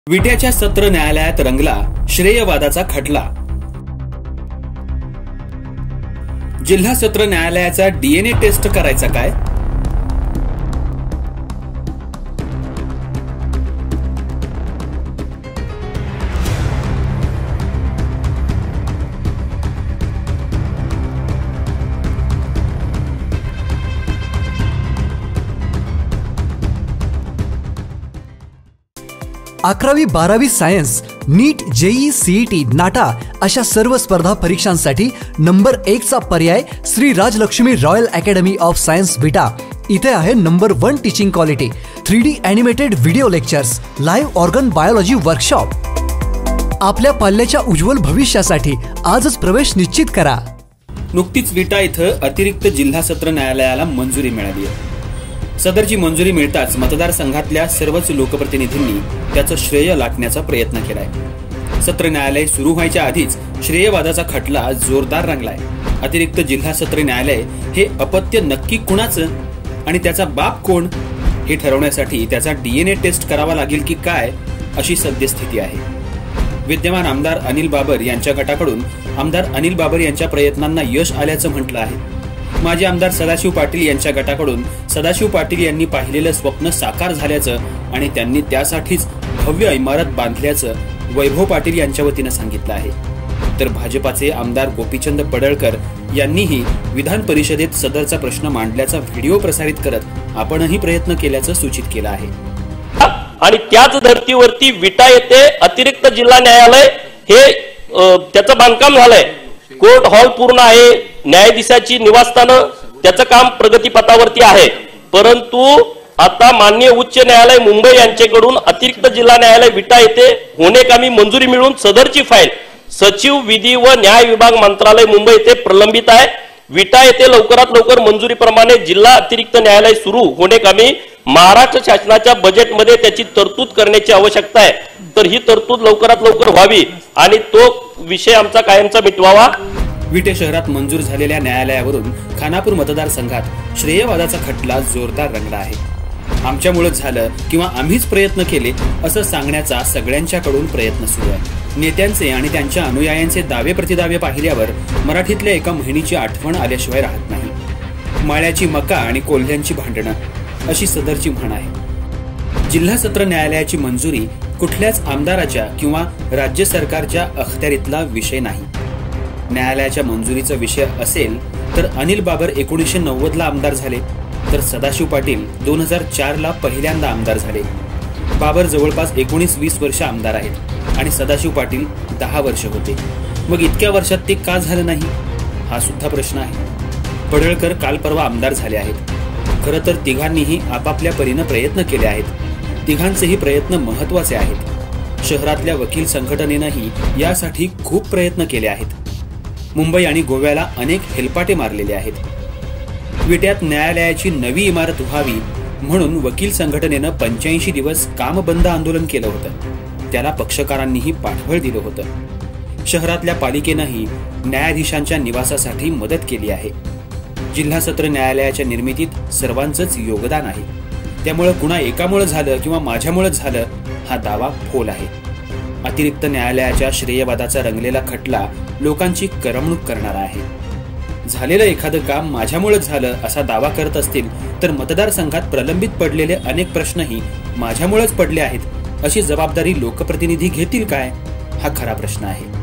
विट्याच्या सत्र न्यायालयात रंगला श्रेयवादाचा खटला। जिल्हा सत्र न्यायालयाचा डीएनए टेस्ट करायचा काय? अकरावी 12वी science, NEET, JEE, CET, NATA अशा सर्व स्पर्धा परीक्षांसाठी नंबर 1 चा पर्याय Shri Rajlakshmi Royal Academy of Science Vita. इथे आहे number 1 teaching quality, 3D animated video lectures, live organ biology workshop. आपल्या पाल्याच्या उज्ज्वल भविष्यासाठी आजच प्रवेश निश्चित करा। नुकतीच विटा इथं अतिरिक्त जिल्हा सत्र न्यायालयाला मंजुरी मिळाली आहे। सदरची मंजुरी मिळताच मतदारसंघातल्या सर्वच लोकप्रतिनिधींनी त्याचं श्रेय लाटण्याचा प्रयत्न केलाय। सत्र न्यायालय सुरू व्हायच्या आधीच श्रेयवादाचा खटला जोरदार रंगलाय। अतिरिक्त जिल्हा सत्र न्यायालय हे अपत्य नक्की कुणाचं आणि त्याचा बाप कोण हे ठरवण्यासाठी त्याचा डीएनए टेस्ट करावा लागेल की काय, अशी सद्यस्थिती आहे। विद्यमान आमदार अनिल बाबर यांच्या गटाकडून आमदार अनिल बाबर यांच्या प्रयत्नांना यश आल्याचं म्हटलं आहे। माजी आमदार सदाशिव पाटील यांच्या गटाकडून सदाशिव पाटील यांनी पाहिलेलं स्वप्न साकार झाल्याचं आणि त्यांनी त्यासाठीच भव्य इमारत बांधल्याचं वैभव पाटील यांच्या वतीनं सांगितलं आहे। तर भाजपाचे आमदार गोपीचंद पडळकर यांनीही विधान परिषदेत सदरचा प्रश्न मांडल्याचा व्हिडिओ प्रसारित करत आपणही प्रयत्न केल्याचं सूचित केलं आहे। आणि त्याच धर्तीवरती विटा येथे अतिरिक्त जिल्हा न्यायालय हे त्याचं बांधकाम झालंय। कोर्ट हॉल पूर्ण आहे, न्यायाधीशाची निवासस्थानं त्याचं काम प्रगतीपथावरती आहे। परंतु आता माननीय उच्च न्यायालय मुंबई यांच्याकडून अतिरिक्त जिल्हा न्यायालय विटा येथे होणेकामी मंजुरी मिळून सदरची फाईल सचिव विधी व न्याय विभाग मंत्रालय मुंबई येथे प्रलंबित आहे। विटा येथे लवकरात लवकर मंजुरीप्रमाणे जिल्हा अतिरिक्त न्यायालय सुरू होणेकामी महाराष्ट्र शासनाच्या बजेटमध्ये त्याची तरतूद करण्याची आवश्यकता आहे। तर ही तरतूद लवकरात लवकर व्हावी आणि तो विषय आमचा कायमचा मिटवावा। विटे शहरात मंजूर झालेल्या न्यायालयावरून खानापूर मतदारसंघात श्रेयवादाचा खटला जोरदार रंगला आहे। आमच्यामुळे झालं किंवा आम्हीच प्रयत्न केले असं सांगण्याचा सगळ्यांच्याकडून प्रयत्न सुरू आहे। नेत्यांचे आणि त्यांच्या अनुयायांचे दावे प्रतिदावे पाहिल्यावर मराठीतल्या एका महिनीची आठवण आल्याशिवाय राहत नाही। माळ्याची मका आणि कोल्ह्यांची भांडणं अशी सदरची म्हण आहे। जिल्हा सत्र न्यायालयाची मंजुरी कुठल्याच आमदाराच्या किंवा राज्य सरकारच्या अखत्यारीतला विषय नाही। न्यायालयाच्या मंजुरीचा विषय असेल तर अनिल बाबर 1990 ला आमदार झाले, तर सदाशिव पाटील 2004 ला पहिल्यांदा आमदार झाले। बाबर जवळपास 19-20 वर्ष आमदार आहेत आणि सदाशिव पाटील 10 वर्ष होते। मग इतक्या वर्षात ते का झालं नाही, हा सुद्धा प्रश्न आहे। पडळकर काल परवा आमदार झाले आहेत। खरं तर तिघांनीही आपापल्या परीने प्रयत्न केले आहेत। तिघांचेही प्रयत्न महत्वाचे आहेत। शहरातल्या वकील संघटनेनंही यासाठी खूप प्रयत्न केले आहेत। मुंबई आणि गोव्याला अनेक हेलपाटे मारलेले आहेत। विट्यात न्यायालयाची नवी इमारत व्हावी म्हणून वकील संघटनेनं 85 दिवस काम बंद आंदोलन केलं होतं। त्याला पक्षकारांनीही पाठबळ दिलं होतं। शहरातल्या पालिकेनंही न्यायाधीशांच्या निवासासाठी मदत केली आहे। जिल्हा सत्र न्यायालयाच्या निर्मितीत सर्वांचंच योगदान आहे। त्यामुळे कुणा एकामुळे झालं किंवा माझ्यामुळे झालं हा दावा फोल आहे। अतिरिक्त न्यायालयाच्या श्रेयवादाचा रंगलेला खटला लोकांची करमणूक करणारा आहे। झालेलं एखादं काम माझ्यामुळेच झालं असा दावा करत असतील तर मतदारसंघात प्रलंबित पडलेले अनेक प्रश्नही माझ्यामुळेच पडले आहेत अशी जबाबदारी लोकप्रतिनिधी घेतील काय, हा खरा प्रश्न आहे।